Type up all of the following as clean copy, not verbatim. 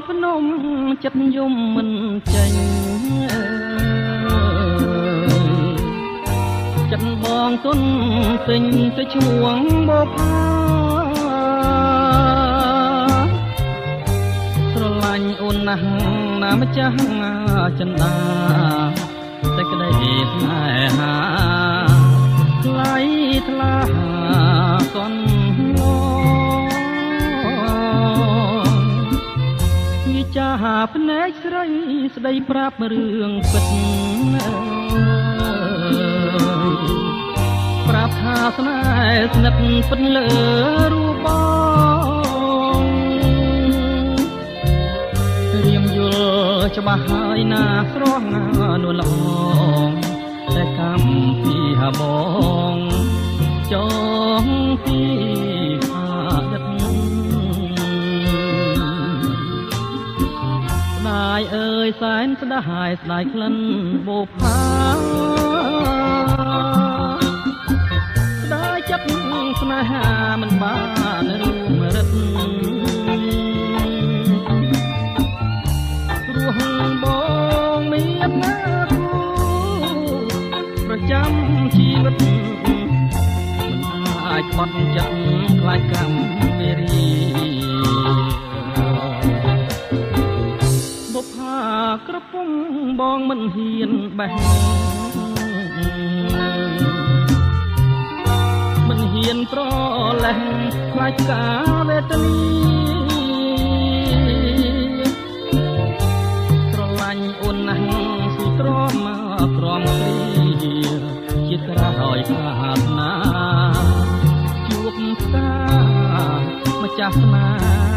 ភ្នំចិត្តយំមិនចេញចិត្តបងទុនទិញទៅឈ្មោះបបស្រឡាញ់អូនណាស់ណាម្ចាស់ចិន្តាតែក្តីស្នេហាថ្លៃថ្លាកនចាភ្នែកស្រីស្ដីប្រាប់រឿងពិតប្រាប់ថាស្នេហ៍ស្និទ្ធពិតលើរូបបងរៀមយល់ច្បាស់ហើយណាស្រស់ណានួនល្អតែកម្មពីហបងចងពីអើយសែនស្ដាយស្ដាយក្លិនបូផាស្ដាយចិត្តស្នេហាមិនបានរួមរិទ្ធរស់បងមានណាគូប្រចាំជីវិតមិនអាចបត់ចិត្តខ្លាចកម្មមេរីក្រពុំបងមិនហ៊ានបេះមិនហ៊ានប្រលេះខ្លាចការវេទនីស្រឡាញ់អូនណាស់ស៊ូទ្រាំទ្រាំព្រីជាក្រោយប្រាថ្នាជួបស្តាម្ចាស់ស្នា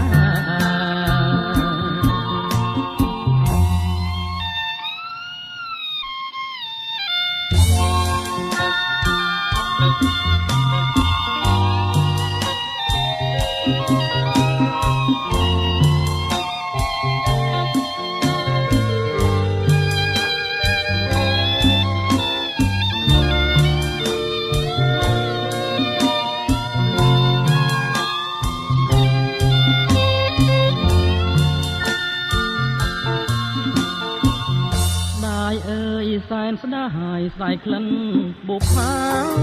សែនស្ដាយស្ដាយក្លិនបុប្ផា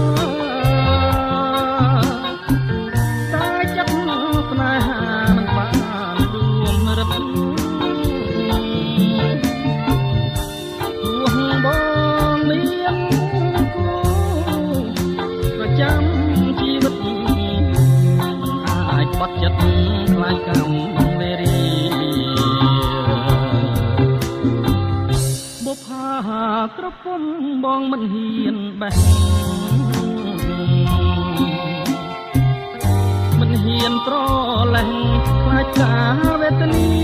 តែចិត្តស្នេហាមិនបានរួមរិទ្ធរួងបងមានគូប្រចាំជីវិតមិនអាចបត់ចិត្តខ្លាចកម្មមេរីក្រពុំបងមិនហ៊ានបេះមិនហ៊ានប្រលេះខ្លាចការវេទនី